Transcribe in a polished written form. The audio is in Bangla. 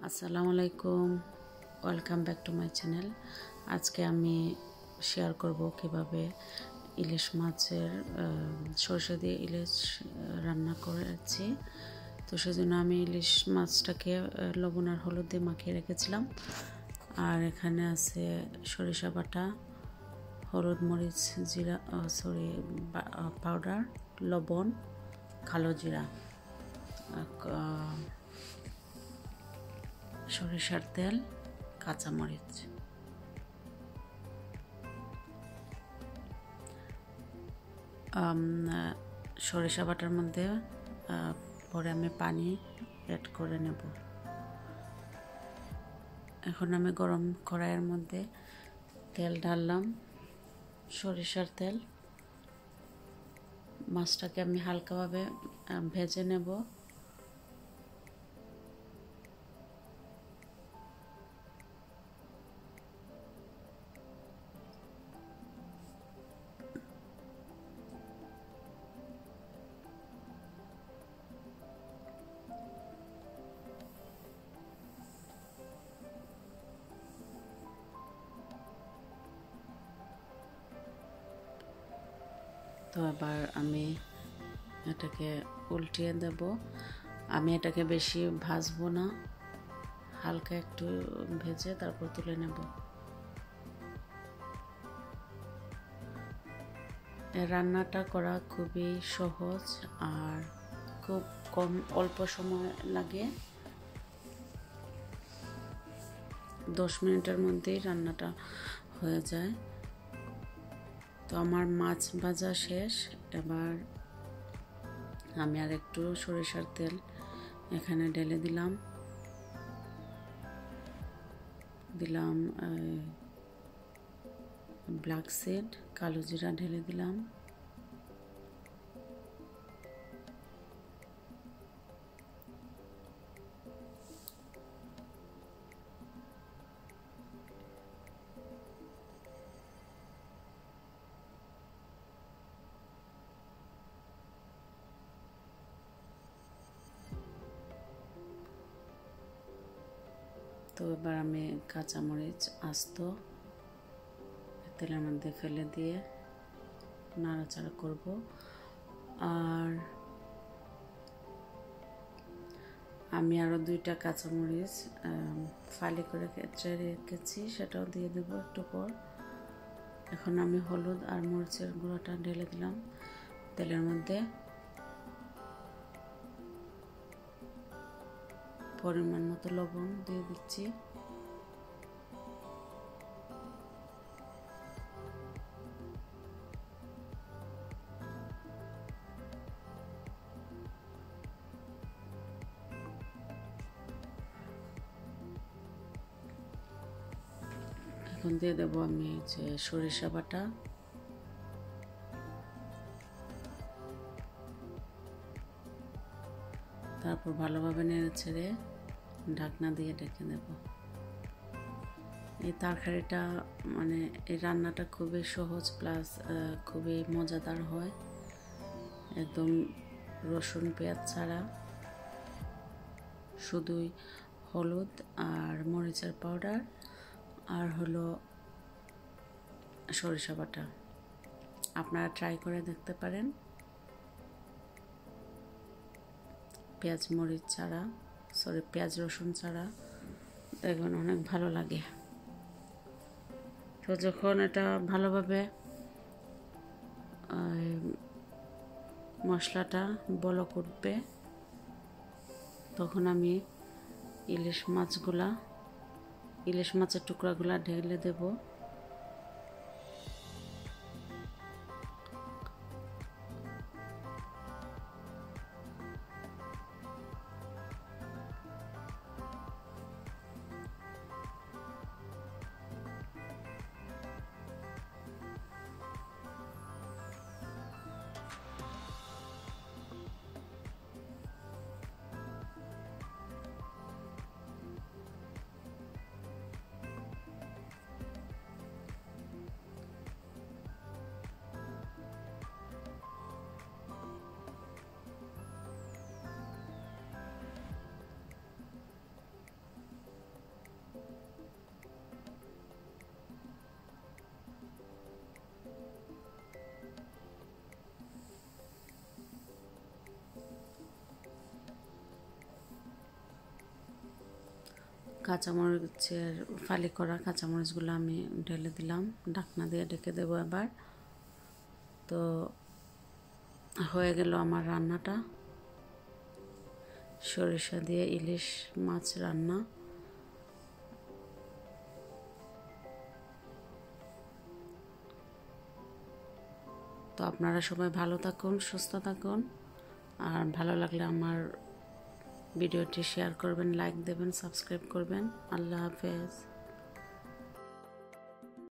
আসসালামু আলাইকুম, welcome back to my channel. আজকে আমি শেয়ার করব কিভাবে ইলিশ মাছের সরষে দিয়ে ইলিশ রান্না করেছি। তো সেজন্য আমি ইলিশ মাছটাকে লবণ আর হলুদ দিয়ে মাখিয়ে রেখেছিলাম। আর এখানে আছে সরিষা বাটা, হলুদ, মরিচ, জিরা পাউডার, লবণ, কালো জিরা, সরিষার তেল, কাঁচামরিচ। সরিষা বাটার মধ্যে পরে আমি পানি অ্যাড করে নেব। এখন আমি গরম কড়াইয়ের মধ্যে তেল ঢাললাম, সরিষার তেল। মাছটাকে আমি হালকাভাবে ভেজে নেব। তো এবার আমি এটাকে উল্টিয়ে দেব। আমি এটাকে বেশি ভাজবো না, হালকা একটু ভেজে তারপর তুলে নেব। এই রান্নাটা করা খুবই সহজ আর খুব অল্প সময় লাগে। 10 মিনিটের মধ্যেই রান্নাটা হয়ে যায়। তো আমার মাছ ভাজা শেষ। এবার আমি আর একটু সরিষার তেল এখানে ঢেলে দিলাম ব্ল্যাক সিড, কালো জিরা ঢেলে দিলাম। তো এবার আমি কাঁচামরিচ আস্ত তেলের মধ্যে ফেলে দিয়ে নাড়াচাড়া করব। আর আমি আরও 2টা কাঁচামরিচ ফালি করে কেটে রেখেছি, সেটাও দিয়ে দেব একটু পর। এখন আমি হলুদ আর মরিচের গুঁড়োটা ঢেলে দিলাম তেলের মধ্যে। পরিমাণ মতো লবণ দিয়ে দিচ্ছি। এখন দিয়ে দেবো আমি যে সরিষা বাটা। তারপর ভালোভাবে নেড়ে ছেড়ে ঢাকনা দিয়ে ঢেকে দেব। এই তরকারিটা এই রান্নাটা খুবই সহজ প্লাস খুবই মজাদার হয়, একদম রসুন পেঁয়াজ ছাড়া, শুধুই হলুদ আর মরিচের পাউডার আর হলো সরিষা বাটা। আপনারা ট্রাই করে দেখতে পারেন। পেঁয়াজ রসুন ছাড়া দেখবেন অনেক ভালো লাগে। তো যখন এটা ভালোভাবে মশলাটা বলক উঠবে, তখন আমি ইলিশ মাছের টুকরাগুলা ঢেলে দেব। কাঁচামরিচের ফালি করা কাঁচামরিচগুলো আমি ঢেলে দিলাম, ঢাকনা দিয়ে ঢেকে দেবো এবার। তো হয়ে গেল আমার রান্নাটা, সরিষা দিয়ে ইলিশ মাছ রান্না। তো আপনারা সবাই ভালো থাকুন, সুস্থ থাকুন, আর ভালো লাগলে আমার ভিডিওটি শেয়ার করবেন, লাইক দেবেন, সাবস্ক্রাইব করবেন। আল্লাহ হাফেজ।